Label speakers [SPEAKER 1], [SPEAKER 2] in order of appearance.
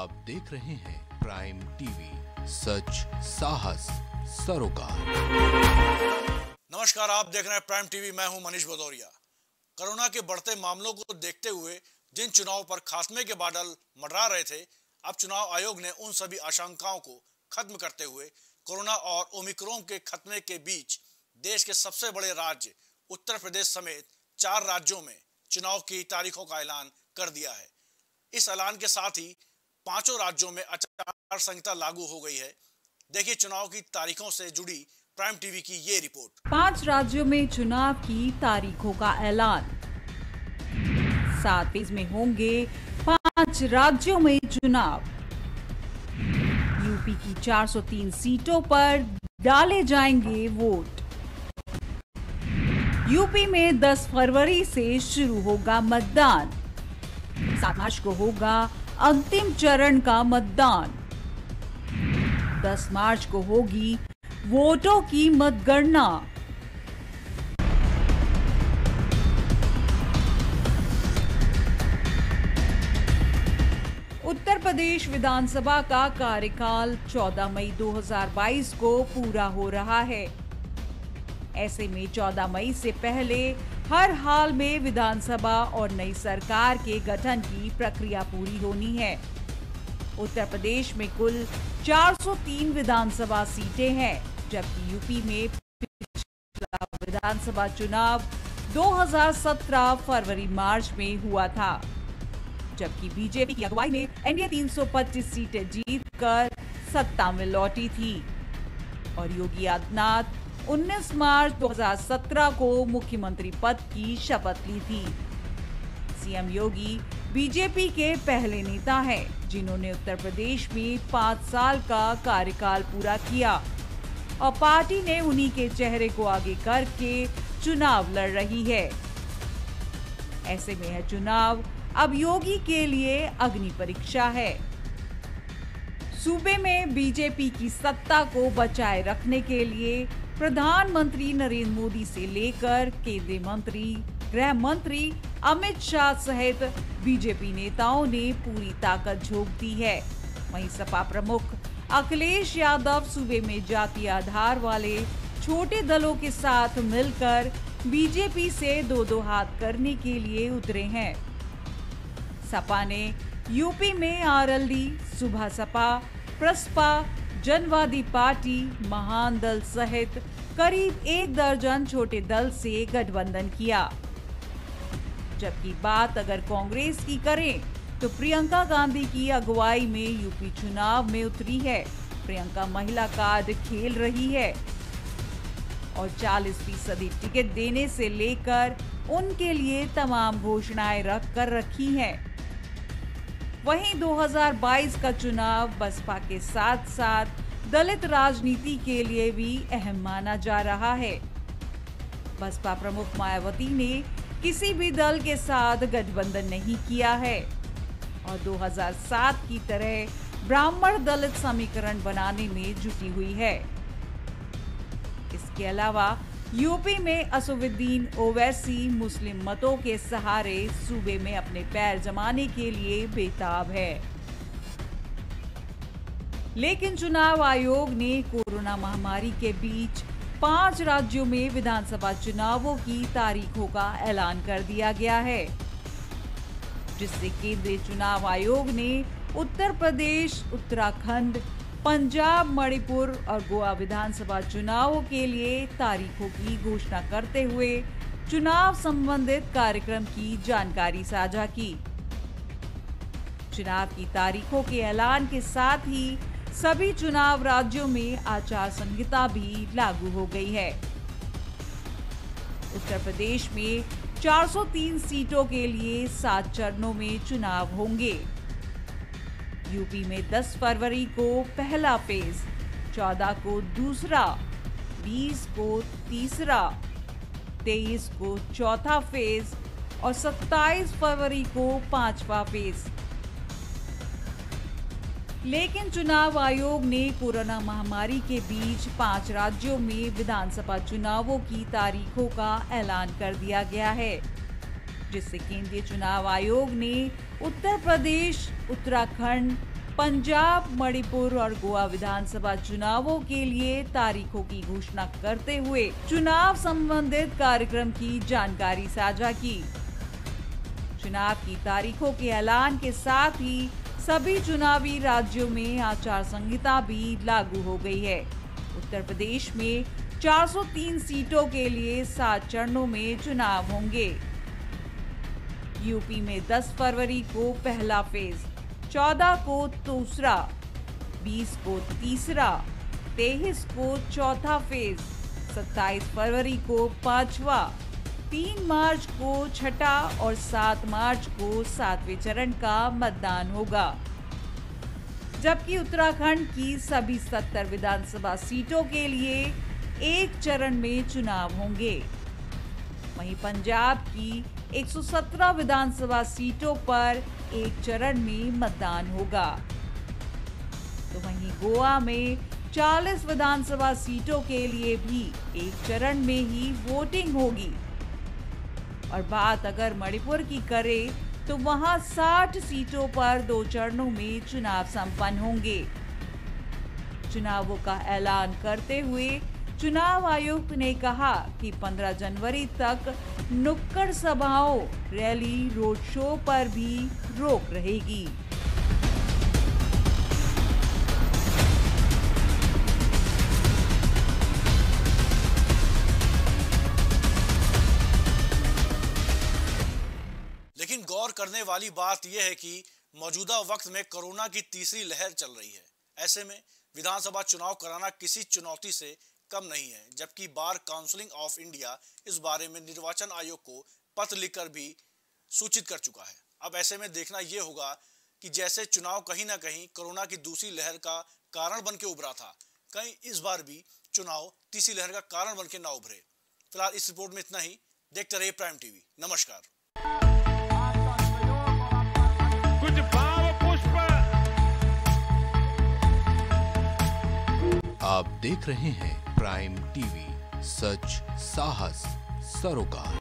[SPEAKER 1] आप देख रहे हैं प्राइम टीवी, सच साहस सरोकार।
[SPEAKER 2] नमस्कार, आप देख रहे हैं प्राइम टीवी। मैं हूं मनीष भदौरिया। कोरोना के बढ़ते मामलों को देखते हुए जिन चुनाव पर खात्मे के बादल मंडरा रहे थे, अब चुनाव आयोग ने उन सभी आशंकाओं को खत्म करते हुए कोरोना और ओमिक्रॉन के खतरे के बीच देश के सबसे बड़े राज्य उत्तर प्रदेश समेत 4 राज्यों में चुनाव की तारीखों का ऐलान कर दिया है। इस ऐलान के साथ ही 5 राज्यों में आचार संहिता लागू हो गई है। देखिए चुनाव की तारीखों से जुड़ी प्राइम टीवी की ये रिपोर्ट।
[SPEAKER 3] 5 राज्यों में चुनाव की तारीखों का ऐलान। 7 फेज में होंगे 5 राज्यों में चुनाव। यूपी की 403 सीटों पर डाले जाएंगे वोट। यूपी में 10 फरवरी से शुरू होगा मतदान। 7 मार्च को होगा अंतिम चरण का मतदान। 10 मार्च को होगी वोटों की मतगणना। उत्तर प्रदेश विधानसभा का कार्यकाल 14 मई 2022 को पूरा हो रहा है। ऐसे में 14 मई से पहले हर हाल में विधानसभा और नई सरकार के गठन की प्रक्रिया पूरी होनी है। उत्तर प्रदेश में कुल 403 विधानसभा सीटें हैं, जबकि यूपी में पिछला विधानसभा चुनाव 2017 फरवरी मार्च में हुआ था, जबकि बीजेपी की अगुवाई में एनडीए 325 सीटें जीतकर सत्ता में लौटी थी और योगी आदित्यनाथ 19 मार्च 2017 को मुख्यमंत्री पद की शपथ ली थी। सीएम योगी बीजेपी के पहले नेता हैं, जिन्होंने उत्तर प्रदेश में 5 साल का कार्यकाल पूरा किया और पार्टी ने उन्हीं के चेहरे को आगे करके चुनाव लड़ रही है। ऐसे में यह चुनाव अब योगी के लिए अग्नि परीक्षा है। सूबे में बीजेपी की सत्ता को बचाए रखने के लिए प्रधानमंत्री नरेंद्र मोदी से लेकर केंद्रीय मंत्री, गृह मंत्री अमित शाह सहित बीजेपी नेताओं ने पूरी ताकत झोंक दी है। वहीं सपा प्रमुख अखिलेश यादव सूबे में जातीय आधार वाले छोटे दलों के साथ मिलकर बीजेपी से दो हाथ करने के लिए उतरे हैं। सपा ने यूपी में आरएलडी, सुभा सपा, प्रसपा, जनवादी पार्टी, महान दल सहित करीब 1 दर्जन छोटे दल से गठबंधन किया। जबकि बात अगर कांग्रेस की करें तो प्रियंका गांधी की अगुवाई में यूपी चुनाव में उतरी है। प्रियंका महिला कार्ड खेल रही है और 40% टिकट देने से लेकर उनके लिए तमाम घोषणाएं रख कर रखी हैं। वहीं 2022 का चुनाव बसपा के साथ साथ दलित राजनीति के लिए भी अहम माना जा रहा है। बसपा प्रमुख मायावती ने किसी भी दल के साथ गठबंधन नहीं किया है और 2007 की तरह ब्राह्मण दलित समीकरण बनाने में जुटी हुई है। इसके अलावा यूपी में असदुद्दीन ओवैसी मुस्लिम मतों के सहारे सूबे में अपने पैर जमाने के लिए बेताब है। लेकिन चुनाव आयोग ने कोरोना महामारी के बीच 5 राज्यों में विधानसभा चुनावों की तारीखों का ऐलान कर दिया गया है, जिससे केंद्रीय चुनाव आयोग ने उत्तर प्रदेश, उत्तराखंड, पंजाब, मणिपुर और गोवा विधानसभा चुनावों के लिए तारीखों की घोषणा करते हुए चुनाव संबंधित कार्यक्रम की जानकारी साझा की। चुनाव की तारीखों के ऐलान के साथ ही सभी चुनाव राज्यों में आचार संहिता भी लागू हो गई है। उत्तर प्रदेश में 403 सीटों के लिए 7 चरणों में चुनाव होंगे। यूपी में 10 फरवरी को पहला फेज, 14 को दूसरा, 20 को तीसरा, 23 को चौथा फेज और 27 फरवरी को 5वां फेज। लेकिन चुनाव आयोग ने कोरोना महामारी के बीच 5 राज्यों में विधानसभा चुनावों की तारीखों का ऐलान कर दिया गया है, जिससे केंद्रीय चुनाव आयोग ने उत्तर प्रदेश, उत्तराखंड, पंजाब, मणिपुर और गोवा विधानसभा चुनावों के लिए तारीखों की घोषणा करते हुए चुनाव संबंधित कार्यक्रम की जानकारी साझा की। चुनाव की तारीखों के ऐलान के साथ ही सभी चुनावी राज्यों में आचार संहिता भी लागू हो गई है। उत्तर प्रदेश में 403 सीटों के लिए 7 चरणों में चुनाव होंगे। यूपी में 10 फरवरी को पहला फेज, 14 को दूसरा, 20 को तीसरा, 23 को चौथा फेज, 27 फरवरी को पांचवा, 3 मार्च को छठा और 7 मार्च को 7वें चरण का मतदान होगा। जबकि उत्तराखंड की सभी 70 विधानसभा सीटों के लिए एक चरण में चुनाव होंगे। वहीं पंजाब की 117 विधानसभा सीटों पर एक चरण में मतदान होगा। तो वहीं गोवा में 40 विधानसभा सीटों के लिए भी एक चरण में ही वोटिंग होगी। और बात अगर मणिपुर की करें तो वहां 60 सीटों पर 2 चरणों में चुनाव संपन्न होंगे। चुनावों का ऐलान करते हुए चुनाव आयुक्त ने कहा कि 15 जनवरी तक नुक्कड़ सभाओं, रैली, रोड शो पर भी रोक रहेगी।
[SPEAKER 2] लेकिन गौर करने वाली बात यह है कि मौजूदा वक्त में कोरोना की तीसरी लहर चल रही है। ऐसे में विधानसभा चुनाव कराना किसी चुनौती से कम नहीं है, जबकि बार काउंसिल ऑफ इंडिया इस बारे में निर्वाचन आयोग को पत्र लिखकर भी सूचित कर चुका है। अब ऐसे में देखना यह होगा कि जैसे चुनाव कहीं ना कहीं कोरोना की दूसरी लहर का कारण बन के उभरा था, कहीं इस बार भी चुनाव तीसरी लहर का कारण बन के ना उभरे। फिलहाल इस रिपोर्ट में इतना ही। देखते रहिए प्राइम टीवी। नमस्कार।
[SPEAKER 4] कुछ भाव पुष्प।
[SPEAKER 1] आप देख रहे हैं प्राइम टीवी, सच साहस सरोकार।